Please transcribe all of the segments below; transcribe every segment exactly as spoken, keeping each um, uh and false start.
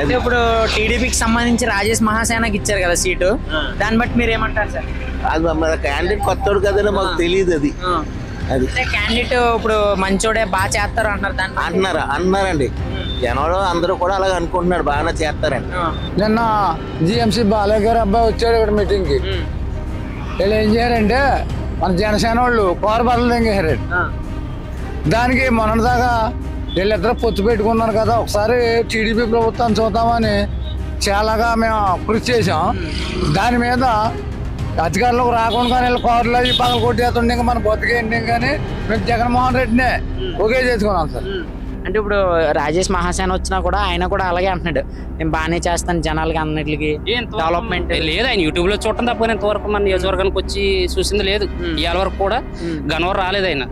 అంటే ఇప్పుడు టీడీపీకి సంబంధించి రాజేష్ మహాసేనకి ఇచ్చారు కదా సీటు, దాన్ని బట్టి మీరు ఏమంటారు సార్? అది మన క్యాండిడేట్ కొత్తోడు కదని మాకు తెలియదు. అది అది క్యాండిడేట్ ఇప్పుడు మంచోడే బాగా చేస్తారు అంటున్నారు, దాన్ని అంటున్నారా అన్నారండి జనంలో అందరూ కూడా అలాగ అనుకుంటున్నారు బాగానే చేస్తారండి. నిన్న జిఎంసీ బాలయ్య గారు అబ్బాయి వచ్చాడు ఇక్కడ మీటింగ్ కి. వీళ్ళు ఏం చేయారంటే మన జనసేన వాళ్ళు కోర బట్టలు తెంగేశారు. దానికి మొన్నటిదాకా వీళ్ళిద్దరూ పొత్తు పెట్టుకున్నారు కదా, ఒకసారి టీడీపీ ప్రభుత్వాన్ని చూద్దామని చాలాగా మేము కృషి చేసాం. దాని మీద అధికారులకు రాకుండా వీళ్ళు కోరలు అవి పగలు కొట్టేస్తుండే మన బతికేంటి కానీ మేము జగన్మోహన్ రెడ్డినే ఒకే చేసుకున్నాం సార్. అంటే ఇప్పుడు రాజేష్ మహాసేన వచ్చినా కూడా ఆయన కూడా అలాగే అంటున్నాడు, నేను బాగానే చేస్తాను జనాలకి అన్నిటికి డెవలప్మెంట్ లేదు. ఆయన యూట్యూబ్ లో చూడటం తప్ప ఇంతవరకు మన నియోజకవర్గానికి వచ్చి చూసింది లేదు. ఇవాళ వరకు కూడా గనవరం రాలేదు ఆయన.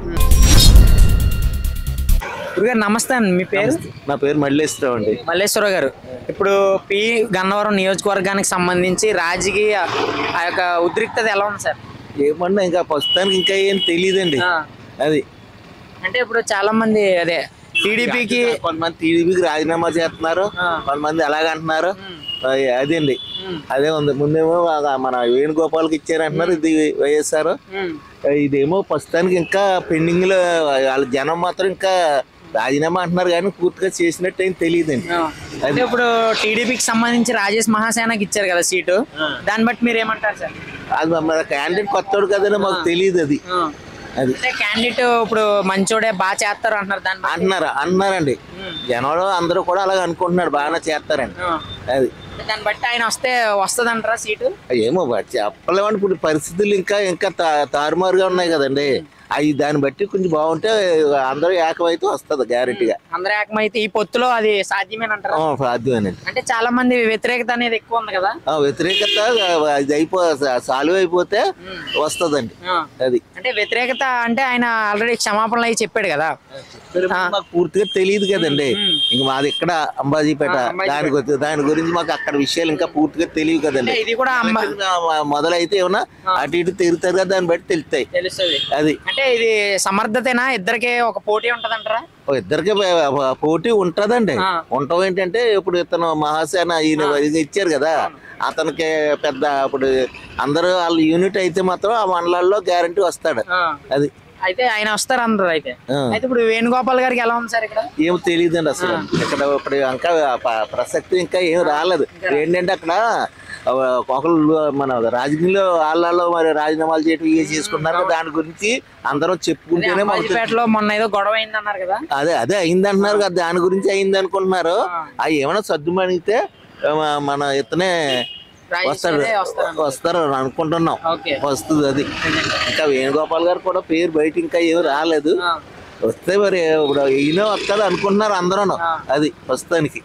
నమస్తే అండి, మీ పేరు? నా పేరు మల్లేశ్వరరావు అండి. మల్లేశ్వరరావు గారు, ఇప్పుడు పి గన్నవరం నియోజకవర్గానికి సంబంధించి రాజకీయ ఆ యొక్క ఉద్రిక్తత ఎలా ఉంది సార్? ఏమన్నా ఇంకా ప్రస్తుతానికి ఇంకా ఏం తెలియదండి. అది అంటే ఇప్పుడు చాలా మంది అదే టీడీపీకి కొంతమంది టీడీపీకి రాజీనామా చేస్తున్నారు, కొంతమంది ఎలాగంటున్నారు. అదేండి అదే ఉంది. ముందేమో మన వేణుగోపాల్కి ఇచ్చారంటున్నారు, ఇది వైఎస్ఆర్. ఇదేమో ప్రస్తుతానికి ఇంకా పెండింగ్ లో వాళ్ళ జనం మాత్రం ఇంకా రాజీనామా అంటున్నారు కానీ పూర్తిగా చేసినట్టు ఏం తెలియదండి. అంటే ఇప్పుడు టీడీపీకి సంబంధించి రాజేష్ మహాసేనకి ఇచ్చారు కదా సీటు, దాన్ని బట్టి మీరు ఏమంటారు సార్? అది మన క్యాండిడేట్ కొత్తోడు కదని మాకు తెలియదు. అది అది క్యాండిడేట్ ఇప్పుడు మంచోడే బాగా చేస్తారు అంటున్నారు, దాన్ని అంటున్నారా అన్నారండి జనంలో అందరూ కూడా అలాగ అనుకుంటున్నారు బాగానే చేస్తారండి. అది దాన్ని బట్టి ఆయన వస్తే వస్తుంది అంటారా సీటు? ఏమో చెప్పలేమండి. ఇప్పుడు పరిస్థితులు ఇంకా ఇంకా తారుమారుగా ఉన్నాయి కదండి. అవి దాన్ని బట్టి కొంచెం బాగుంటే అందరూ ఏకమైతే వస్తుంది గ్యారెంటీగా. అందరూ ఏకమైతే ఈ పొత్తులో అది సాధ్యమేనంటారా? సాధ్యమేనండి. అంటే చాలా మంది వ్యతిరేకత అనేది ఎక్కువ ఉంది కదా. వ్యతిరేకత అది అయిపో సాల్వ్ అయిపోతే వస్తుందండి. అది అంటే వ్యతిరేకత అంటే ఆయన ఆల్రెడీ క్షమాపణలు అవి చెప్పాడు కదా, మాకు పూర్తిగా తెలియదు కదండి. ఇంక మాది ఇక్కడ అంబాజీపేట, దాని దాని గురించి మాకు అక్కడ విషయాలు ఇంకా పూర్తిగా తెలియదు కదండి. ఇది కూడా మొదలైతే ఏమన్నా అటు ఇటు తిరుగుతారు కదా, దాన్ని బట్టి తెలుస్తాయి. తెలుస్తుంది. అది అంటే ఇది సమర్థతేనా? ఇద్దరికి ఒక పోటీ ఉంటదంటారా? ఇద్దరికి పోటీ ఉంటదండి. ఉండటం ఏంటంటే ఇప్పుడు ఇతను మహాసేన ఈయన ఇచ్చారు కదా, అతనికి పెద్ద ఇప్పుడు అందరూ వాళ్ళ యూనిట్ అయితే మాత్రం ఆ మండలాల్లో గ్యారంటీ వస్తాడు. అది అయితే ఆయన వస్తారు అందరు. అయితే అయితే ఇప్పుడు వేణుగోపాల్ గారికి ఎలా ఉంది సార్ ఇక్కడ? ఏం తెలియదండి అసలు. ఇక్కడ ఇప్పుడు ఇంకా ప్రసక్తి ఇంకా ఏం రాలేదు. ఏంటంటే అక్కడ ఒకళ్ళు మన రాజకీయంలో వాళ్ళలో మరి రాజీనామాలు చేయటం ఇవి చేసుకున్నారు. దాని గురించి అందరం చెప్పుకుంటేనే మొన్న ఏదో గొడవ అయింది అన్నారు కదా, అదే అదే అయింది అంటున్నారు కదా, దాని గురించి అయింది అనుకుంటున్నారు. అవి ఏమైనా సర్దుమణిగితే మన ఇతనే వస్తాడు వస్తారు అనుకుంటున్నాం. వస్తుంది. అది ఇంకా వేణుగోపాల్ గారు కూడా పేరు బయట ఇంకా ఏమి రాలేదు. వస్తే మరి ఇప్పుడు ఈయన వస్తాడు అనుకుంటున్నారు అందరూ. అది ప్రస్తుతానికి.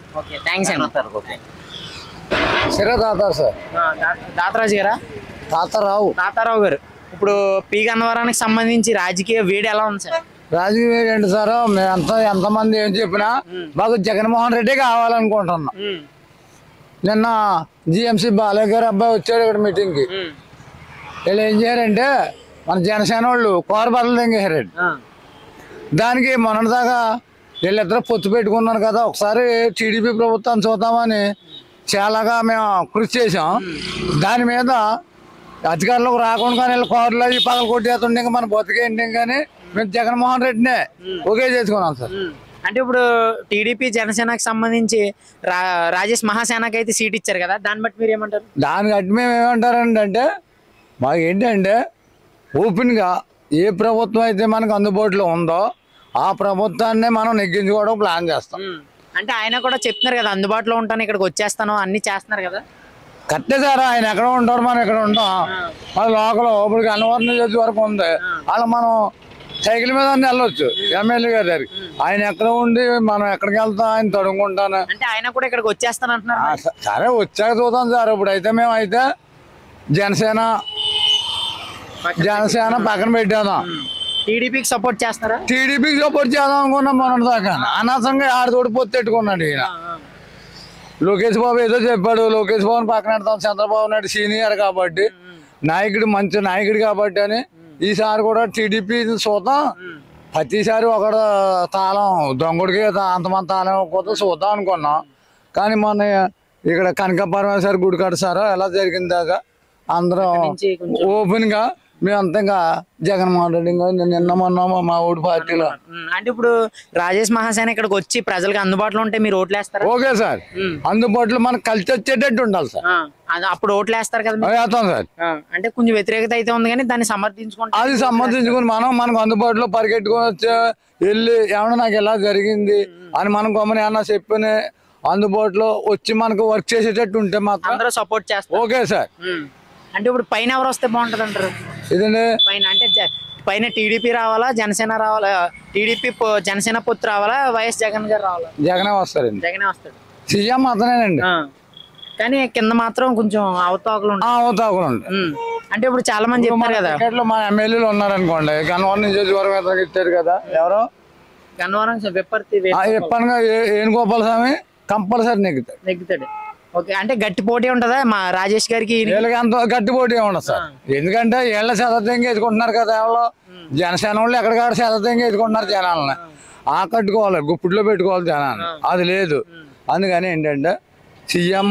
దాతరాజు గారా? తాతారావు తాతారావు గారు, ఇప్పుడు పి గన్నవరానికి సంబంధించి రాజకీయ వేడి ఎలా ఉంది సార్? రాజకీయ వేడి ఏంటి సార్? మేము ఎంత ఎంతమంది ఏం చెప్పినా మాకు జగన్మోహన్ రెడ్డి కావాలనుకుంటున్నాం. నిన్న జిఎంసీ బాలయ్య గారు అబ్బాయి వచ్చాడు ఇక్కడ మీటింగ్ కి. వీళ్ళు ఏం చేయారంటే మన జనసేన వాళ్ళు కోర బట్టలు తెంగేశారు. దానికి మొన్నటిదాకా వీళ్ళిద్దరూ పొత్తు పెట్టుకున్నారు కదా, ఒకసారి టీడీపీ ప్రభుత్వాన్ని చూద్దామని చాలాగా మేము కృషి చేసాం. దాని మీద అధికారులకు రాకుండా వీళ్ళు కోరలు అవి పగలు కొట్టేస్తుండే మన బతికేంటి కానీ మేము జగన్మోహన్ రెడ్డినే ఒకే చేసుకున్నాం సార్. అంటే ఇప్పుడు టీడీపీ జనసేనకి సంబంధించి రా రాజేష్ మహాసేనకి అయితే సీట్ ఇచ్చారు కదా, దాన్ని బట్టి మీరు ఏమంటారు? దాన్ని బట్టి మేము ఏమంటారండి అంటే మాకు ఏంటంటే ఓపెన్గా ఏ ప్రభుత్వం అయితే మనకు అందుబాటులో ఉందో ఆ ప్రభుత్వాన్ని మనం నెగ్గించుకోవడం ప్లాన్ చేస్తాం. అంటే ఆయన కూడా చెప్తున్నారు కదా, అందుబాటులో ఉంటాను, ఇక్కడికి వచ్చేస్తాను, అన్ని చేస్తున్నారు కదా. కరెక్టే సార్. ఆయన ఎక్కడ ఉంటారు, మనం ఎక్కడ ఉంటాం. మన లోకల్ ఇప్పుడు గన్నవరం నియోజక వరకు ఉంది, అలా మనం సైకిల్ మీద వెళ్ళొచ్చు ఎమ్మెల్యే గారి దగ్గరికి. ఆయన ఎక్కడ ఉండి మనం ఎక్కడికి వెళ్తాం, ఆయన తడుముకుంటాను. అంటే ఆయన కూడా ఇక్కడికి వచ్చేస్తాను అంటున్నారు. సరే వచ్చాక చూద్దాం సార్. ఇప్పుడు అయితే మేము అయితే జనసేన జనసేన పక్కన పెట్టాను. టీడీపీకి సపోర్ట్ చేస్తారా? టీడీపీకి సపోర్ట్ చేద్దాం అనుకున్నాం మొన్న దాకా. అనవసరంగా ఆడతోటి పొత్తు పెట్టుకున్నాడు ఈయన. లోకేష్ బాబు ఏదో చెప్పాడు, లోకేష్ బాబుని పక్కన పెడతాం, చంద్రబాబు నాయుడు సీనియర్ కాబట్టి నాయకుడు మంచి నాయకుడు కాబట్టి అని ఈసారి కూడా టీడీపీ చూద్దాం. ప్రతిసారి ఒకడు తాళం దొంగడికి అంతమంది తాళం ఇవ్వకపోతే చూద్దాం అనుకున్నాం. కానీ మొన్న ఇక్కడ కనక పరమేశ్వర గుడి కడతారో ఎలా జరిగింది దాకా అందరం ఓపెన్ గా మేమంతా ఇంకా జగన్మోహన్ రెడ్డి నిన్న మొన్న మా ఊడి పార్టీలో. అంటే ఇప్పుడు రాజేష్ మహాసేన ఇక్కడికి వచ్చి ప్రజలకు అందుబాటులో ఉంటే మీరు ఓట్లు వేస్తారా? ఓకే సార్, అందుబాటులో మనకు కలిసి వచ్చేటట్టు ఉండాలి సార్. అప్పుడు ఓట్లు వేస్తారు కదా? వేస్తాం సార్. అంటే కొంచెం వ్యతిరేకత అయితే ఉంది కానీ దాన్ని సమర్థించుకుంటాం. అది సమర్థించుకుని మనం మనకు అందుబాటులో పరిగెట్టుకుని వచ్చి వెళ్ళి ఏమన్నా నాకు ఎలా జరిగింది అని మనం గమని ఏమన్నా చెప్పని అందుబాటులో వచ్చి మనకు వర్క్ చేసేటట్టు ఉంటే మాత్రం అందరూ సపోర్ట్ చేస్తారు. Okay sir. అంటే ఇప్పుడు పైన ఎవరు వస్తే బాగుంటది అంటారు? ఇదండి పైన అంటే పైన టీడీపీ రావాలా, జనసేన రావాలా? టీడీపీ జనసేన పొత్తు రావాలా, వైఎస్ జగన్ గారు రావాలా? జగనే వస్తారండి. జగనే వస్తాడు. సీఎం అతనేనండి. కానీ కింద మాత్రం కొంచెం అవతాకులు అవతాకులు ఉంటాయి. అంటే ఇప్పుడు చాలా మంది చెప్తారు కదా, మా ఎమ్మెల్యేలు ఉన్నారనుకోండి, గన్నవరం నియోజకవర్గం ఇచ్చారు కదా, ఎవరో గన్నవరం విప్పర్తి చెప్పనుగా వేణుగోపాల స్వామి కంపల్సరీ నెగ్గుతాడు. నెగ్గుతాడు. ఓకే, అంటే గట్టి పోటీ ఉంటదా మా రాజేష్ గారికి? వీళ్ళకి అంత గట్టి పోటీ ఉండదు సార్. ఎందుకంటే వీళ్ళ శతతంగా ఎదుకుంటున్నారు కదా, ఎవరో జనసేన వాళ్ళు ఎక్కడికాడ శతతంగా ఎదుకుంటున్నారు జనాలని. ఆకట్టుకోవాలి, గుప్పిట్లో పెట్టుకోవాలి జనాన్ని, అది లేదు. అందుకని ఏంటంటే సీఎం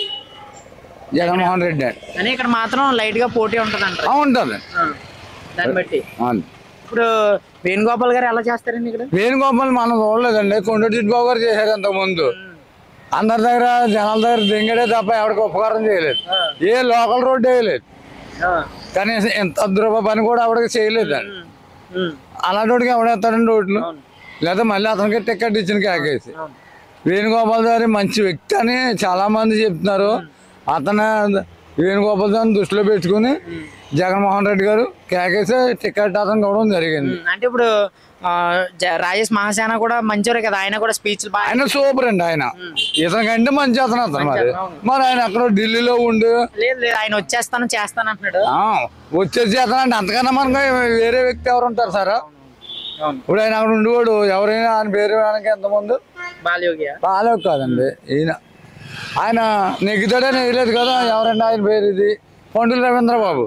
జగన్మోహన్ రెడ్డి అని ఇక్కడ మాత్రం లైట్ గా పోటీ ఉంటది అంట. ఉంటది దాన్ని బట్టి. ఇప్పుడు వేణుగోపాల్ గారు ఎలా చేస్తారండి ఇక్కడ? వేణుగోపాల్ మనం చూడలేదండి, కొండటి చిట్బాబు గారు చేశారు అంతకు ముందు. అందరి దగ్గర జనాల దగ్గర దింగడే తప్ప ఎవరికి ఉపకారం చేయలేదు, ఏ లోకల్ రోడ్డు వేయలేదు, కనీసం ఎంత అద్రూప పని కూడా ఎవరికి చేయలేదు. అలాంటి వాడికి ఎవడేస్తాడండి రోడ్లు? లేదా మళ్ళీ అతనికి టికెట్ ఇచ్చిన కేకేసి. వేణుగోపాల్ గారి మంచి వ్యక్తి అని చాలా మంది చెప్తున్నారు. అతను వేణుగోపాల్ గారిని దృష్టిలో పెట్టుకుని జగన్మోహన్ రెడ్డి గారు కేకేసి టికెట్ అతను ఇవ్వడం జరిగింది. అంటే ఇప్పుడు రాజేష్ మహాసేన కూడా మంచివారే కదా, ఆయన కూడా స్పీచ్ ఆయన సూపర్ అండి. ఆయన ఇతనికంటే మంచి అతను అతను మరి మరి ఆయన అక్కడ ఢిల్లీలో ఉండి లేదు లేదు ఆయన వచ్చేస్తాను చేస్తాను అంటున్నాడు. వచ్చేసి అతను అంటే అంతకన్నా మనకు వేరే వ్యక్తి ఎవరు ఉంటారు సార్? ఇప్పుడు ఆయన అక్కడ ఉండేవాడు ఎవరైనా ఆయన పేరు ఎంతమంది బాలయోగి బాలయోగి కాదండి ఈయన. ఆయన నెగ్గుతాడే నెగ్గలేదు కదా, ఎవరండి ఆయన పేరు? ఇది పండుల రవీంద్ర బాబు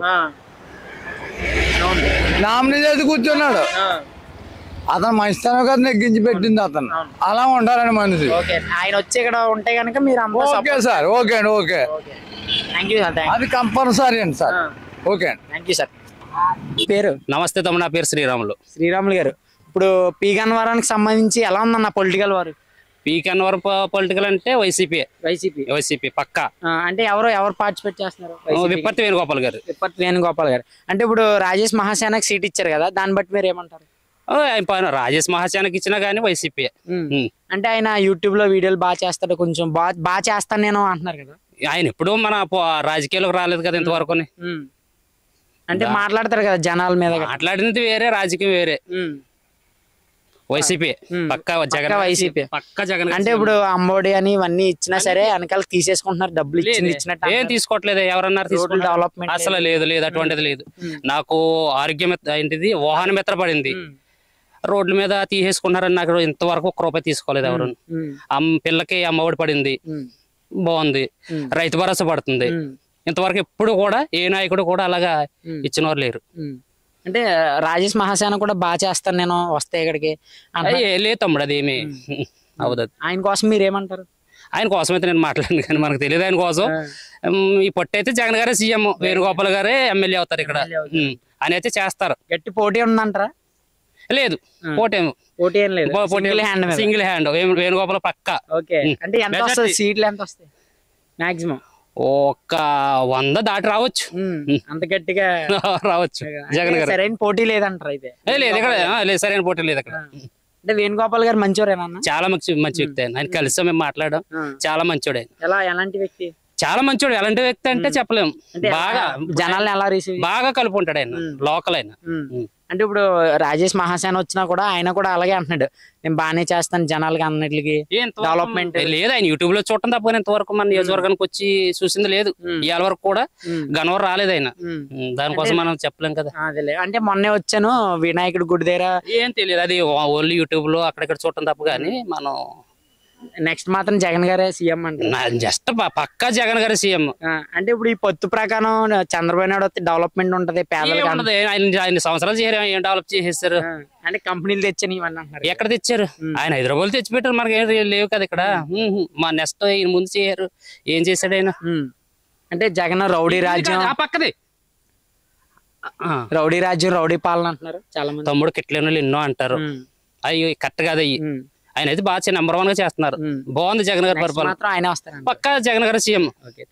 నామినీ చేసి కూర్చున్నాడు. అతను మంచితనం కదా నెగ్గించి పెట్టింది అతను. అలా ఉండాలని మనిషి. ఆయన వచ్చి ఇక్కడ ఉంటే కనుక మీరు ఓకే సార్. ఓకే అండి. ఓకే, అది కంపల్సరీ అండి సార్. ఓకే అండి, థ్యాంక్ యూ సార్. పేరు? నమస్తే తమ్ముడు, నా పేరు శ్రీరాములు. శ్రీరాములు గారు, ఇప్పుడు పీ గన్నవరానికి సంబంధించి ఎలా ఉందన్న పొలిటికల్ వారు? పీ గన్నవరం పొలిటికల్ అంటే వైసీపీ. వైసీపీ వైసీపీ పక్కా. అంటే ఎవరు ఎవరు పార్టిసిపేట్ చేస్తున్నారు? విప్పర్తి వేణుగోపాల్ గారు. విప్పర్తి వేణుగోపాల్ గారు. అంటే ఇప్పుడు రాజేష్ మహాసేనకి సీట్ ఇచ్చారు కదా, దాన్ని బట్టి మీరు ఏమంటారు? రాజేష్ మహాసేనకి ఇచ్చినా గానీ వైసీపీ. అంటే ఆయన యూట్యూబ్ లో వీడియోలు బాగా చేస్తాడు, కొంచెం బాగా బాగా చేస్తాను నేను అంటున్నారు కదా. ఆయన ఎప్పుడు మన రాజకీయాలకు రాలేదు కదా ఇంతవరకు. అంటే మాట్లాడతారు కదా జనాల మీద. మాట్లాడింది వేరే, రాజకీయం వేరే. వైసీపీ పక్కా. జగన్ వైసీపీ పక్కా జగన్. అంటే ఇప్పుడు అమ్మఒడి అని ఇవన్నీ ఇచ్చినా సరే వెనకాల తీసేసుకుంటున్నారు, డబ్బులు ఇచ్చింది ఇచ్చినట్టు. ఏం తీసుకోవట్లేదు, ఎవరన్నారు? డెవలప్మెంట్ అసలు లేదు, లేదు, అటువంటిది లేదు. నాకు ఆరోగ్యం ఏంటిది వాహన మిత్ర పడింది, రోడ్ల మీద తీసేసుకున్నారని నాకు ఇంతవరకు ఒక్క రూపాయి తీసుకోలేదు ఎవరు. పిల్లకి అమ్మఒడి పడింది, బాగుంది. రైతు భరోసా పడుతుంది, ఇంతవరకు ఎప్పుడు కూడా ఏ నాయకుడు కూడా అలాగా ఇచ్చిన వారు లేరు. అంటే రాజేష్ మహాసేన కూడా బాగా చేస్తాను నేను వస్తే ఇక్కడికి లేదు తమ్ముడు, అది ఏమి అవుతుంది. ఆయన కోసం మీరు ఏమంటారు? ఆయన కోసం అయితే నేను మాట్లాడను కానీ మనకు తెలియదు ఆయన కోసం. ఈ పొట్టి అయితే జగన్ గారే సీఎం, వేణుగోపాల్ గారే ఎమ్మెల్యే అవుతారు ఇక్కడ అని అయితే చేస్తారు. గట్టి పోటీ ఉందంటారా? లేదు, పోటీ పోటీ ఏం లేదు, సింగిల్ హ్యాండ్ వేణుగోపాల్ పక్కా. ఓకే, అంటే ఎంత వస్తుంది సీట్లు? ఎంత వస్తాయి మాక్సిమం? ఒక వంద దాటి రావచ్చు, అంత గట్టిగా రావచ్చు. జగన్ గారు సరైన పోటీ లేదంటారు అయితే? లేదు ఇక్కడ, లేదు సరైన పోటీ లేదు అక్కడ. అంటే వేణుగోపాల్ గారు మంచివారేనా? చాలా మంచి మంచి వ్యక్తి ఆయన. ఆయన కలిసి మేము మాట్లాడాం, చాలా మంచోడు ఆయన. ఎలా ఎలాంటి వ్యక్తి? చాలా మంచోడు. ఎలాంటి వ్యక్తి అంటే చెప్పలేము. బాగా జనాలను ఎలా రిసీవ్ బాగా కలుపుకుంటాడు ఆయన, లోకల్ ఆయన. అంటే ఇప్పుడు రాజేష్ మహాసేన వచ్చినా కూడా ఆయన కూడా అలాగే అంటున్నాడు, నేను బాగానే చేస్తాను జనాలకి అన్నిటికి డెవలప్మెంట్. లేదు, ఆయన యూట్యూబ్ లో చూడటం తప్ప ఇంతవరకు మన నియోజకవర్గానికి వచ్చి చూసింది లేదు. ఇవాళ వరకు కూడా గన్నవరం రాలేదు ఆయన. దానికోసం మనం చెప్పలేం కదా. అంటే మొన్నే వచ్చాను వినాయకుడి గుడి దగ్గర, ఏం తెలియదు, అది ఓన్లీ యూట్యూబ్ లో అక్కడక్కడ చూడటం తప్ప కానీ మనం నెక్స్ట్ మాత్రం జగన్ గారే సీఎం అంటారు. జస్ట్ పక్కా జగన్ గారి సీఎం. ఆ, అంటే ఇప్పుడు ఈ పొత్తు ప్రకారం చంద్రబాబు నాయుడు వస్తే డెవలప్మెంట్ ఉంటది పేదలకు ఉండదు. ఆయన ఆయన సంవత్సరాలు చేశారు, ఏం డెవలప్ చేసేస్తారు? ఆ, అంటే కంపెనీలు తెచ్చని ఇవన్నీ అంటున్నారు. ఎక్కడ తెచ్చారు? ఆయన హైదరాబాద్ తెచ్చిపెట్టారు, మనకి ఏం లేవు కదా ఇక్కడ. ఉహు. మా నెక్స్ట్ ఈయన ముందు చేయరు, ఏం చేశాడు ఆయన? ఉమ్. అంటే జగన్ రౌడీ రాజ్యం, ఆ పక్కది ఆ, రౌడీ రాజ్యం రౌడీ పాలన అంటున్నారు చాలా మంది. తమ్ముడు కిట్లేను ఎన్నో అంటారు, ఉమ్. అయ్యి కరెక్ట్ కాదు అయ్యి. ఉమ్. ఆయన అయితే బాగా నెంబర్ వన్ గా చేస్తున్నారు. బాగుంది జగన్ గారి Next పరిపాలన, మాత్రం ఆయన వస్తారంట. పక్కా జగన్ గారి సీఎం. ఓకే.